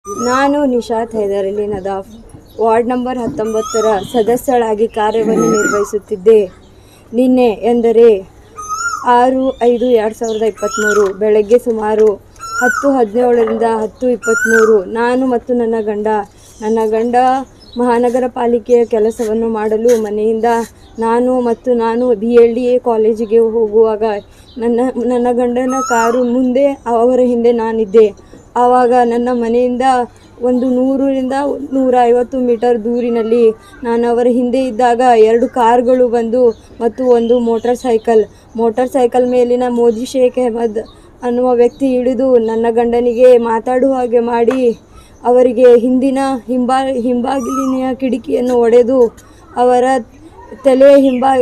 ನಾನು Nishat Haidarali Nadaf ward number 19ರ ಸದಸ್ಯಳಾಗಿ ಕಾರ್ಯವನ್ನು ನಿರ್ವಹಿಸುತ್ತಿದ್ದೆ. ನಿನ್ನೆ ಎಂದರೆ 6/5/2023 ಬೆಳಗ್ಗೆ ಸುಮಾರು 10:17ರಿಂದ 10:23 ನಾನು ಮತ್ತು ನನ್ನ ಗಂಡ ಮಹಾನಗರ ಪಾಲಿಕೆಯ ಕೆಲಸವನ್ನು ಮಾಡಲು ಮನೆಯಿಂದ ನಾನು BLDA ಕಾಲೇಜಿಗೆ ಹೋಗುವಾಗ ನನ್ನ ಗಂಡನ ಕಾರು ಮುಂದೆ, ಅವರ ಹಿಂದೆ ನಾನಿದ್ದೆ. ಆವಾಗ ನನ್ನ ಮನೆಯಿಂದ ಒಂದು 100ರಿಂದ 150 ಮೀಟರ್ ದೂರಿನಲ್ಲಿ ನಾನು ಅವರ ಹಿಂದೆ ಇದ್ದಾಗ 2 ಕಾರುಗಳು ಬಂದು ಮತ್ತು ಒಂದು ಮೋಟಾರ್ ಸೈಕಲ್ ಮೇಲಿನ ಮೋದಿ ಶೇಖ್ ಅಹಮದ್ ಅನ್ನುವ ವ್ಯಕ್ತಿ ಇಳಿದು ನನ್ನ ಗಂಡನಿಗೆ ಮಾತಾಡುವ ಹಾಗೆ ಮಾಡಿ ಅವರಿಗೆ ಹಿಂಬಾಗಿಲಿನ ಕಿಟಕಿಯನ್ನು ಒಡೆದು ಅವರ ತಲೆಯ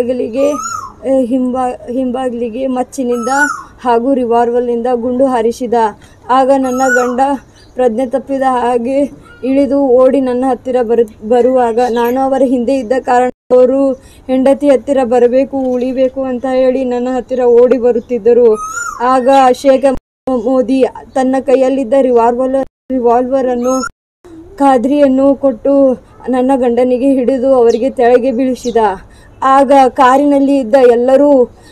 ಹಿಂಬಾಗಿಲಿಗೆ ಮಚ್ಚಿನಿಂದ ಹಾಗೂ ರಿವಾಲ್ವರ್ನಿಂದ ಗುಂಡು ಹಾರಿಸಿದ. ಆಗ ನನ್ನ ಗಂಡ ಪ್ರಜ್ಞೆ ತಪ್ಪಿದ ಹಾಗೆ ಇಳಿದು ಓಡಿ ನನ್ನ ಹತ್ತಿರ ಬರುವಾಗ ನಾನು ಅವರ ಹಿಂದೆ ಇದ್ದ ಕಾರಣ ಅವರು ಹೆಂಡತಿ ಹತ್ತಿರ ಬರಬೇಕು, ಉಳಿಬೇಕು ಅಂತ ಹೇಳಿ ನನ್ನ ಹತ್ತಿರ ಓಡಿ ಬರುತ್ತಿದ್ದರು. ಆಗ ಶೇಖ್ ಮೋದಿ ತನ್ನ ಕೈಯಲ್ಲಿದ್ದ ರಿವಾಲ್ವರ್ ಅನ್ನು ಖಾದ್ರಿಯನ್ನು ಕೊಟ್ಟು ನನ್ನ ಗಂಡನಿಗೆ ಹಿಡಿದು ಅವರಿಗೆ ತೆಳಗೆ ಬೀಳಿಸಿದ. ಆಗ ಕಾರಿನಲ್ಲಿ ಇದ್ದ ಎಲ್ಲರೂ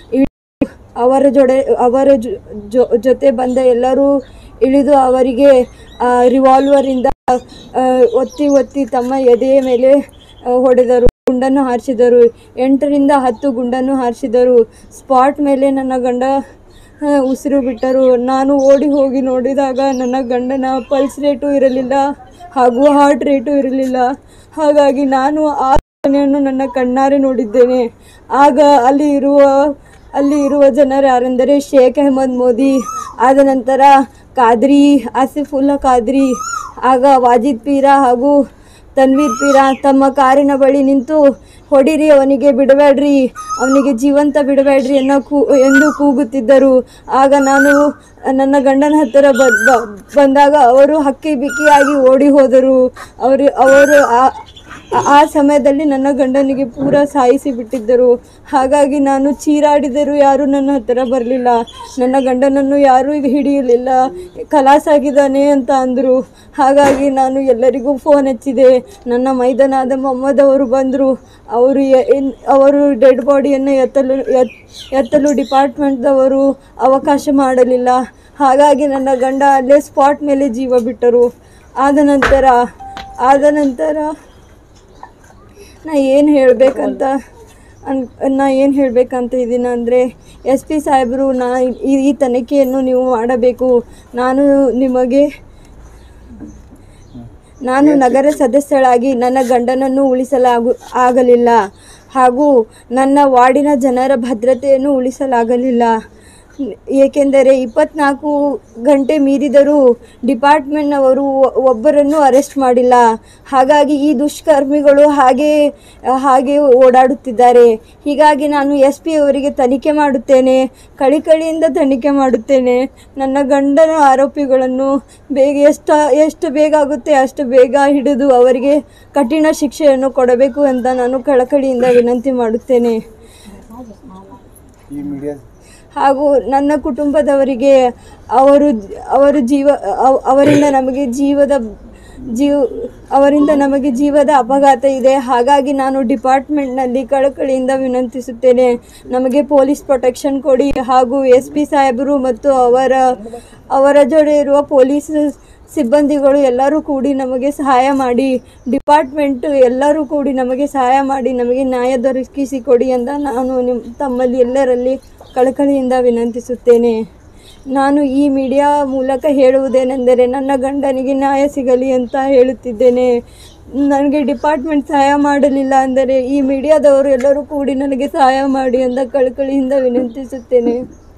ಅವರ ಜೊತೆ ಬಂದ ಎಲ್ಲರೂ ಇಳಿದು ಅವರಿಗೆ ರಿವಾಲ್ವರಿಂದ ಒತ್ತಿ ತಮ್ಮ ಎದೆಯ ಮೇಲೆ ಹೊಡೆದರು, ಗುಂಡನ್ನು ಹಾರಿಸಿದರು. 8ರಿಂದ 10 ಗುಂಡನ್ನು ಹಾರಿಸಿದರು. ಸ್ಪಾಟ್ ಮೇಲೆ ನನ್ನ ಗಂಡ ಉಸಿರು ಬಿಟ್ಟರು. ನಾನು ಓಡಿ ಹೋಗಿ ನೋಡಿದಾಗ ನನ್ನ ಗಂಡನ ಪಲ್ಸ್ ರೇಟು ಇರಲಿಲ್ಲ ಹಾಗೂ ಹಾರ್ಟ್ ರೇಟು ಇರಲಿಲ್ಲ. ಹಾಗಾಗಿ ನಾನು ಆ ಘಟನೆಯನ್ನು ನನ್ನ ಕಣ್ಣಾರೆ ನೋಡಿದ್ದೇನೆ. ಆಗ ಅಲ್ಲಿ ಇರುವ ಜನರು ಯಾರೆಂದರೆ ಶೇಖ್ ಅಹಮದ್ ಮೋದಿ, ಆದ ನಂತರ ಖಾದ್ರಿ, ಆಸಿಫುಲ್ಲಾ ಖಾದ್ರಿ, ಆಗ ವಾಜಿದ್ ಪೀರಾ ಹಾಗೂ ತನ್ವೀರ್ ಪೀರಾ ತಮ್ಮ ಕಾರಿನ ಬಳಿ ನಿಂತು ಹೊಡಿರಿ, ಅವನಿಗೆ ಬಿಡಬೇಡ್ರಿ, ಅವನಿಗೆ ಜೀವಂತ ಬಿಡಬೇಡ್ರಿ ಎಂದು ಕೂಗುತ್ತಿದ್ದರು. ಆಗ ನಾನು ನನ್ನ ಗಂಡನ ಹತ್ತಿರ ಬಂದಾಗ ಅವರು ಹಕ್ಕಿ ಬಿಕ್ಕಿಯಾಗಿ ಓಡಿ ಹೋದರು. ಅವರು ಆ ಸಮಯದಲ್ಲಿ ನನ್ನ ಗಂಡನಿಗೆ ಪೂರಾ ಸಾಯಿಸಿ ಬಿಟ್ಟಿದ್ದರು. ಹಾಗಾಗಿ ನಾನು ಚೀರಾಡಿದರೂ ಯಾರೂ ನನ್ನ ಹತ್ತಿರ ಬರಲಿಲ್ಲ. ನನ್ನ ಗಂಡನನ್ನು ಯಾರೂ ಹಿಡಿಯಲಿಲ್ಲ, ಖಲಾಸಾಗಿದ್ದಾನೆ ಅಂತ ಅಂದರು. ಹಾಗಾಗಿ ನಾನು ಎಲ್ಲರಿಗೂ ಫೋನ್ ಹಚ್ಚಿದೆ. ನನ್ನ ಮೈದನಾದ ಮೊಹಮ್ಮದ್ ಅವರು ಬಂದರು. ಅವರು ಡೆಡ್ ಬಾಡಿಯನ್ನು ಎತ್ತಲು ಡಿಪಾರ್ಟ್ಮೆಂಟ್ದವರು ಅವಕಾಶ ಮಾಡಲಿಲ್ಲ. ಹಾಗಾಗಿ ನನ್ನ ಗಂಡ ಅಲ್ಲೇ ಸ್ಪಾಟ್ ಮೇಲೆ ಜೀವ ಬಿಟ್ಟರು. ಆದ ನಂತರ ನಾ ಏನು ಹೇಳಬೇಕಂತ ಇದ್ದೀನಿ ಅಂದರೆ, SP ಸಾಹೇಬರು, ಈ ತನಿಖೆಯನ್ನು ನೀವು ಮಾಡಬೇಕು. ನಾನು ನಗರ ಸದಸ್ಯಳಾಗಿ ನನ್ನ ಗಂಡನನ್ನು ಆಗಲಿಲ್ಲ ಹಾಗೂ ನನ್ನ ವಾರ್ಡಿನ ಜನರ ಭದ್ರತೆಯನ್ನು ಉಳಿಸಲಾಗಲಿಲ್ಲ. ಏಕೆಂದರೆ 24 ಗಂಟೆ ಮೀರಿದರೂ ಡಿಪಾರ್ಟ್ಮೆಂಟ್ನವರು ಒಬ್ಬರನ್ನು ಅರೆಸ್ಟ್ ಮಾಡಿಲ್ಲ. ಹಾಗಾಗಿ ಈ ದುಷ್ಕರ್ಮಿಗಳು ಹಾಗೆ ಓಡಾಡುತ್ತಿದ್ದಾರೆ. ಹೀಗಾಗಿ ನಾನು SP ಅವರಿಗೆ ತನಿಖೆ ಮಾಡುತ್ತೇನೆ, ಕಳಿಕಳಿಯಿಂದ ತನಿಖೆ ಮಾಡುತ್ತೇನೆ. ನನ್ನ ಗಂಡನ ಆರೋಪಿಗಳನ್ನು ಎಷ್ಟು ಬೇಗ ಆಗುತ್ತೆ ಅಷ್ಟು ಬೇಗ ಹಿಡಿದು ಅವರಿಗೆ ಕಠಿಣ ಶಿಕ್ಷೆಯನ್ನು ಕೊಡಬೇಕು ಅಂತ ನಾನು ಕಳಕಳಿಯಿಂದ ವಿನಂತಿ ಮಾಡುತ್ತೇನೆ. ಹಾಗೂ ನನ್ನ ಕುಟುಂಬದವರಿಗೆ ಅವರಿಂದ ನಮಗೆ ಜೀವದ ಅಪಘಾತ ಇದೆ. ಹಾಗಾಗಿ ನಾನು ಡಿಪಾರ್ಟ್ಮೆಂಟ್ನಲ್ಲಿ ಕಳಕಳಿಯಿಂದ ವಿನಂತಿಸುತ್ತೇನೆ, ನಮಗೆ ಪೊಲೀಸ್ ಪ್ರೊಟೆಕ್ಷನ್ ಕೊಡಿ. ಹಾಗೂ SP ಸಾಹೇಬರು ಮತ್ತು ಅವರ ಜೊತೆ ಇರುವ ಪೊಲೀಸ್ ಸಿಬ್ಬಂದಿಗಳು ಎಲ್ಲರೂ ಕೂಡಿ ನಮಗೆ ಸಹಾಯ ಮಾಡಿ, ಡಿಪಾರ್ಟ್ಮೆಂಟ್ ಎಲ್ಲರೂ ಕೂಡಿ ನಮಗೆ ಸಹಾಯ ಮಾಡಿ, ನಮಗೆ ನ್ಯಾಯ ದೊರಕಿಸಿಕೊಡಿ ಅಂತ ನಾನು ತಮ್ಮಲ್ಲಿ ಎಲ್ಲರಲ್ಲಿ ಕಳಕಳಿಯಿಂದ ವಿನಂತಿಸುತ್ತೇನೆ. ನಾನು ಈ ಮೀಡಿಯಾ ಮೂಲಕ ಹೇಳುವುದೇನೆಂದರೆ, ನನ್ನ ಗಂಡನಿಗೆ ನ್ಯಾಯ ಸಿಗಲಿ ಅಂತ ಹೇಳುತ್ತಿದ್ದೇನೆ. ನನಗೆ ಡಿಪಾರ್ಟ್ಮೆಂಟ್ ಸಹಾಯ ಮಾಡಲಿಲ್ಲ ಅಂದರೆ ಈ ಮೀಡಿಯಾದವರು ಎಲ್ಲರೂ ಕೂಡಿ ನನಗೆ ಸಹಾಯ ಮಾಡಿ ಅಂತ ಕಳಕಳಿಯಿಂದ ವಿನಂತಿಸುತ್ತೇನೆ.